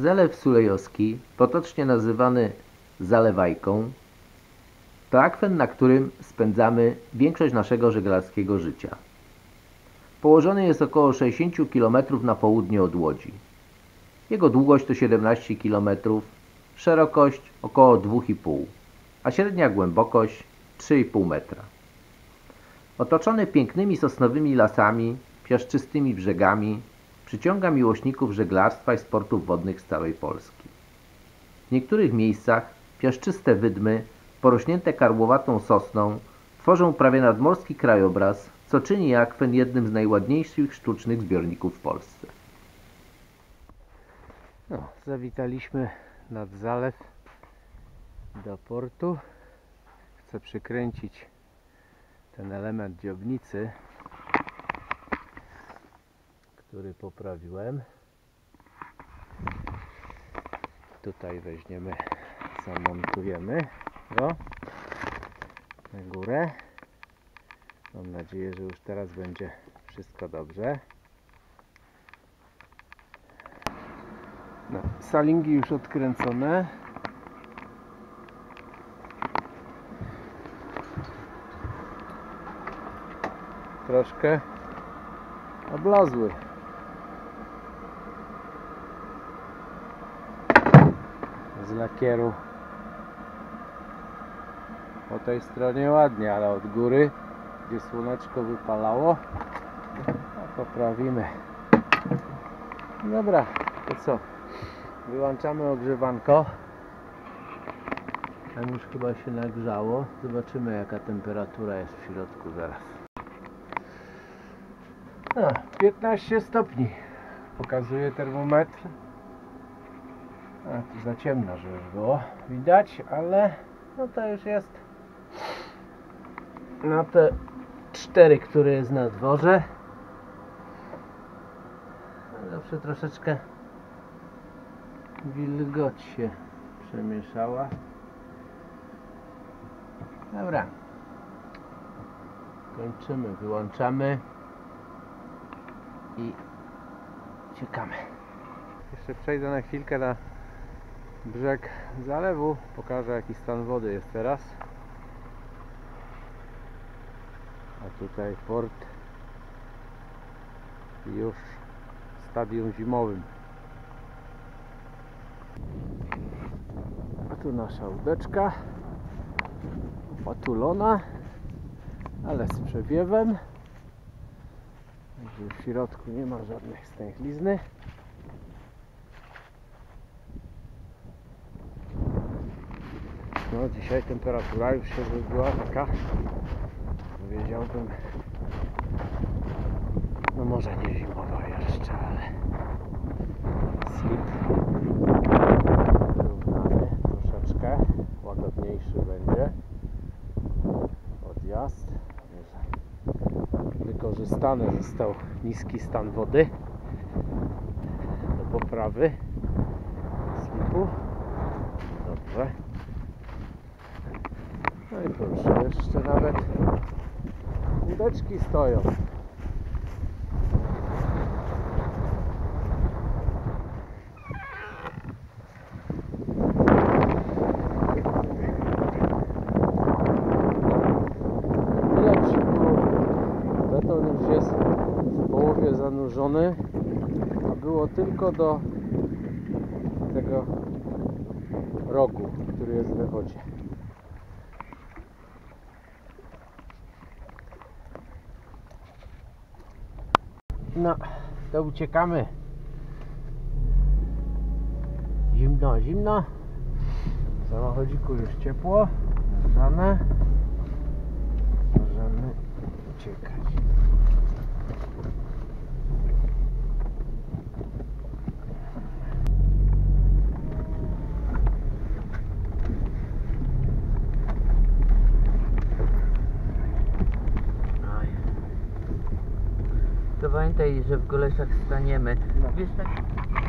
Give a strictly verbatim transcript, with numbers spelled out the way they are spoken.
Zalew Sulejowski, potocznie nazywany Zalewajką, to akwen, na którym spędzamy większość naszego żeglarskiego życia. Położony jest około sześćdziesiąt kilometrów na południe od Łodzi. Jego długość to siedemnaście kilometrów, szerokość około dwa i pół, a średnia głębokość trzy i pół metra. Otoczony pięknymi sosnowymi lasami, piaszczystymi brzegami, przyciąga miłośników żeglarstwa i sportów wodnych z całej Polski. W niektórych miejscach piaszczyste wydmy, porośnięte karłowatą sosną, tworzą prawie nadmorski krajobraz, co czyni akwen jednym z najładniejszych sztucznych zbiorników w Polsce. No, zawitaliśmy nad zalew do portu. Chcę przykręcić ten element dziobnicy, który poprawiłem. Tutaj weźmiemy, zamontujemy go na górę. Mam nadzieję, że już teraz będzie wszystko dobrze. No, salingi już odkręcone. Troszkę oblazły. Z lakieru po tej stronie ładnie, ale od góry, gdzie słoneczko wypalało, no, poprawimy. Dobra, to co? Wyłączamy ogrzewanko. Tam już chyba się nagrzało. Zobaczymy, jaka temperatura jest w środku zaraz. No, piętnaście stopni pokazuje termometr. A, tu za ciemno, żeby było widać, ale no to już jest na te cztery, które jest na dworze. Zawsze troszeczkę wilgoć się przemieszała. Dobra, kończymy, wyłączamy i uciekamy. Jeszcze przejdę na chwilkę na brzeg zalewu, pokażę, jaki stan wody jest teraz. A tutaj port już w stadium zimowym. A tu nasza łódeczka otulona, ale z przewiewem. W środku nie ma żadnych stęchlizny. No, dzisiaj temperatura już się zrobiła taka, powiedziałbym, no może nie zimowa jeszcze, ale slip wyrównany troszeczkę, łagodniejszy będzie odjazd. Wykorzystany został niski stan wody do poprawy slipu. Dobrze. No i proszę, jeszcze nawet łódeczki stoją. Lepszy było. Beton już jest w połowie zanurzony, a było tylko do tego rogu, który jest we wodzie. No, to uciekamy. Zimno, zimno. W samochodziku już ciepło. Nagrzane. Możemy uciekać. To pamiętaj, że w Goleszach staniemy. No. Wiesz, tak